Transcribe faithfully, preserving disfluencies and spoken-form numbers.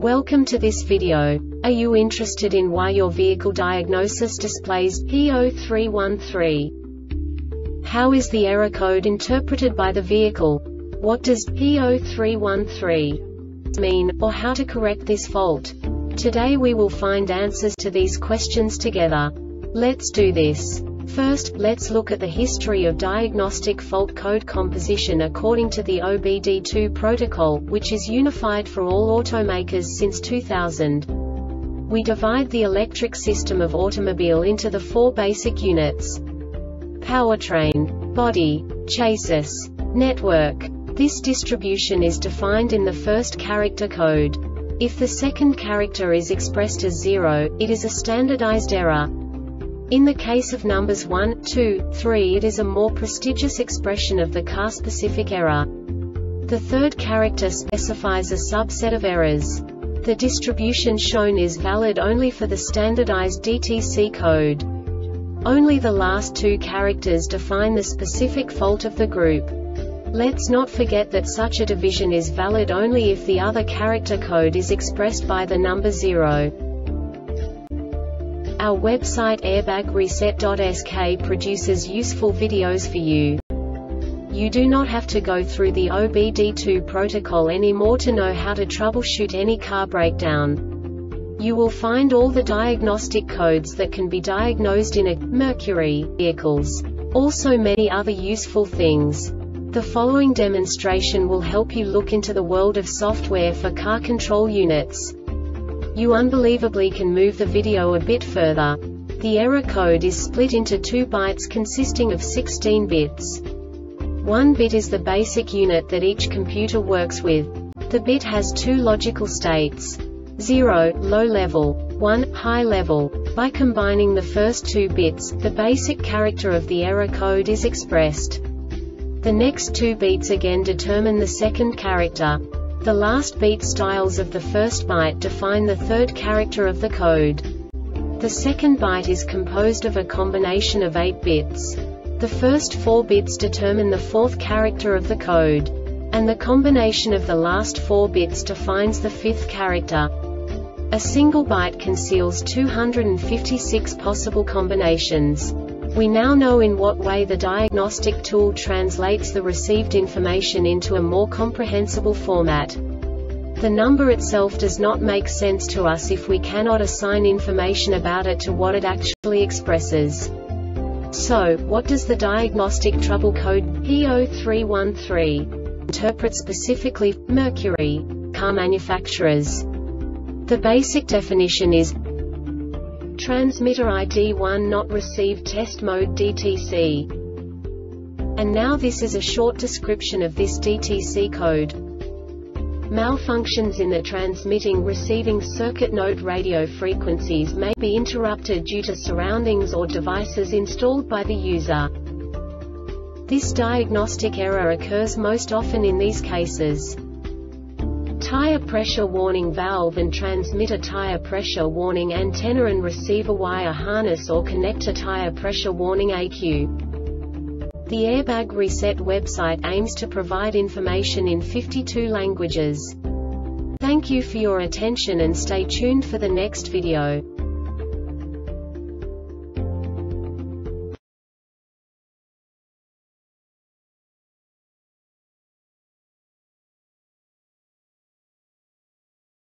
Welcome to this video. Are you interested in why your vehicle diagnosis displays P zero three one three? How is the error code interpreted by the vehicle? What does P zero three one three mean, or how to correct this fault? Today we will find answers to these questions together. Let's do this. First, let's look at the history of diagnostic fault code composition according to the O B D two protocol, which is unified for all automakers since two thousand. We divide the electric system of automobile into the four basic units: powertrain, body, chassis, network. This distribution is defined in the first character code. If the second character is expressed as zero, it is a standardized error. In the case of numbers one, two, three, it is a more prestigious expression of the car-specific error. The third character specifies a subset of errors. The distribution shown is valid only for the standardized D T C code. Only the last two characters define the specific fault of the group. Let's not forget that such a division is valid only if the other character code is expressed by the number zero. Our website airbag reset dot S K produces useful videos for you. You do not have to go through the O B D two protocol anymore to know how to troubleshoot any car breakdown. You will find all the diagnostic codes that can be diagnosed in a Mercury vehicles. Also many other useful things. The following demonstration will help you look into the world of software for car control units. You unbelievably can move the video a bit further. The error code is split into two bytes consisting of sixteen bits. One bit is the basic unit that each computer works with. The bit has two logical states: zero, low level, one, high level. By combining the first two bits, the basic character of the error code is expressed. The next two beats again determine the second character. The last beat styles of the first byte define the third character of the code. The second byte is composed of a combination of eight bits. The first four bits determine the fourth character of the code. And the combination of the last four bits defines the fifth character. A single byte conceals two hundred fifty-six possible combinations. We now know in what way the diagnostic tool translates the received information into a more comprehensible format. The number itself does not make sense to us if we cannot assign information about it to what it actually expresses. So, what does the diagnostic trouble code P zero three one three interpret specifically for Mercury car manufacturers? The basic definition is transmitter I D one not received test mode D T C. And now this is a short description of this D T C code. Malfunctions in the transmitting-receiving circuit note radio frequencies may be interrupted due to surroundings or devices installed by the user. This diagnostic error occurs most often in these cases: tire pressure warning valve and transmitter tire pressure warning antenna and receiver wire harness or connector tire pressure warning A Q. The Airbag Reset website aims to provide information in fifty-two languages. Thank you for your attention and stay tuned for the next video.